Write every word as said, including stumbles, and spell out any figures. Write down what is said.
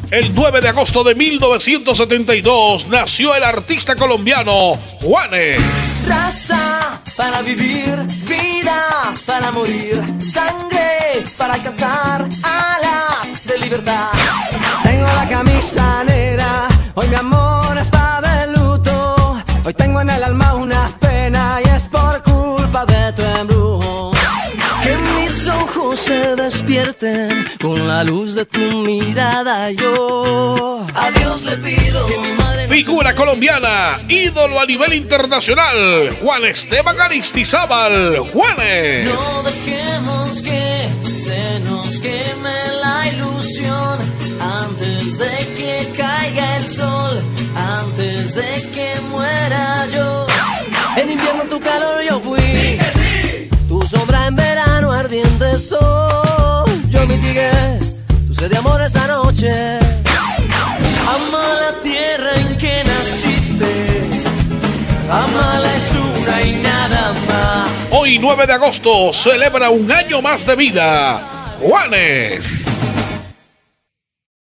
El nueve de agosto de mil novecientos setenta y dos nació el artista colombiano Juanes. Raza para vivir, vida para morir, sangre para alcanzar alas de libertad. Tengo la camisa negra, hoy mi amor está de luto. Hoy tengo en el alma una pena y es por culpa de tu embrujo. Que mis ojos se despierten con la luz de tu mirada. Yo a Dios le pido que mi madre... Figura colombiana, ídolo a nivel internacional, Juan Esteban Aristizábal, Juanes. No dejemos que se nos queme la ilusión antes de que caiga el sol, antes de que muera yo. En invierno tu calor yo fui, tu sombra en verano ardiente sol. Yo mitigué tu sed de amor esta noche. Ama la tierra en que naciste, ama la esura y nada más. Hoy nueve de agosto celebra un año más de vida, Juanes.